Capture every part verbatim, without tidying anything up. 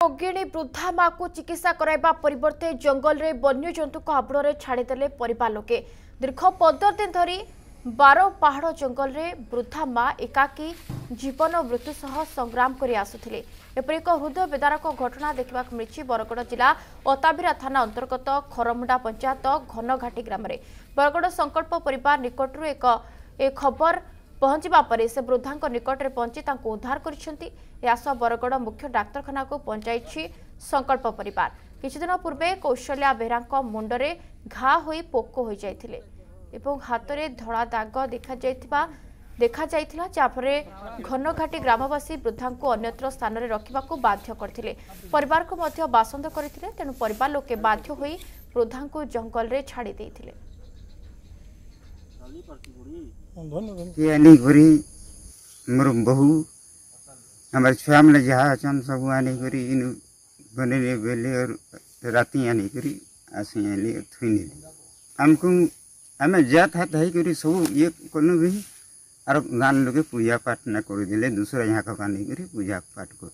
अज्ञानी वृद्धा माँ को चिकित्सा कराइबा परिवर्ते जंगल रे वन्य जंतु को हाबुड़े छाड़ीदेले परिवार लोके। दीर्घ पंदर दिन धरी बार पहाड़ जंगल रे वृद्धा माँ एकाकी जीवन मृत्यु सह संग्राम करि आसुथिले। एपरि एक हृदय वेदारक घटना देखा मिली बरगड़ जिला अताबिरा थाना अंतर्गत खरमुंडा पंचायत घनघाटी ग्राम रे। बरगड़ संकल्प परिवार निकटरू एक ए खबर पहुंचवा पर से वृद्धा निकट में पहुंची उद्धार कर बरगड़ मुख्य डाक्तखाना को पहुंचाई संकल्प परिवार। किछि दिन पूर्वे कौशल्या बेहरा मुंडरे घा होई पोक हो जाइथिले एवं हाथ में धड़ा दाग देखा जाइथिबा देखा जाइथिला जाफरे घनघाटी ग्रामवासी वृद्धा को अन्यत्र स्थान में रखा बाध्य करथिले। परिवार को मध्य बासंद करथिले तेणु परिवार लोके बाध्य होई वृद्धा को जंगल रे छाड़ी देइथिले। आनी करी मोर बहु हमारे छुआ मैंने जहाँ अचान सब आने करी इन बने बेले और राती आने करी आसे आने थुई हमको आम जा था तही करी सब ये कनु भी और गान लोग पूजा पाठ न कर दिले दूसरा यहाँ का पानी करी पूजा पाठ कर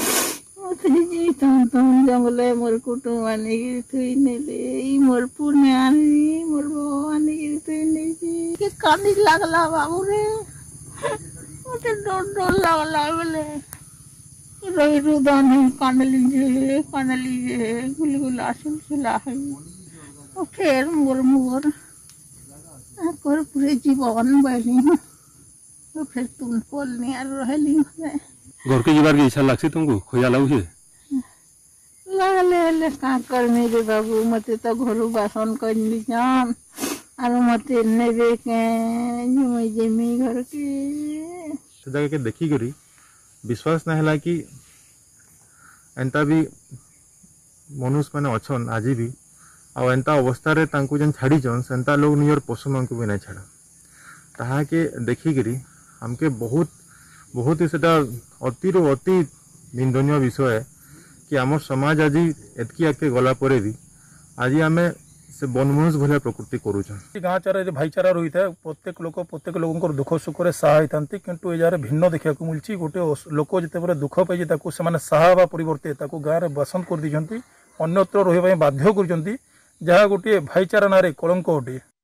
जंगल मोर कुटुम आने थुई ने मोर पुण्य आने मोर बो आने थुई कानी लगला बाबू रे मते डर डर लगला बोले रही रुदान कान लीजिए कान लीजिए गुलगुल आसल सुला है और फिर मोर मोर कर पूरे जीवन बैली तो फिर तुम पोल नहीं आ रहली घर के जीवार की इच्छा लागसी तुमको खोया लागू लगले ले का करने रे बाबू मते तो घर बासन करनी जान और मते नेबे के जमी जमी घर के जगह के देखी करी विश्वास ना हला कि एंता भी मनुष्य माने अछन आज भी आ एंता अवस्था रे तांको जन छाड़ी जन सेंता लोग नियर पशु मन को भी नहीं छाड़ा ताहा के देखी करी हमके बहुत बहुत ही सेटा अति रो अति निंदनीय विषय है कि आम समाज आज एतकी आगे गला परे भी आज आमे से बनमनुष्य भलिया प्रकृति करूछन। गाँ चारे भाईचारा रही है प्रत्येक लोक प्रत्येक लोक दुख सुख में सहाय था किंतु ए जार भिन्न देखा मिली गोटे लोक जिते दुख पाई से सहा परिवर्ते गाँव में बसंत कर अन्यत्र रही बाध्य कर जहाँ गोटे भाईचारा ना कलंक अटे।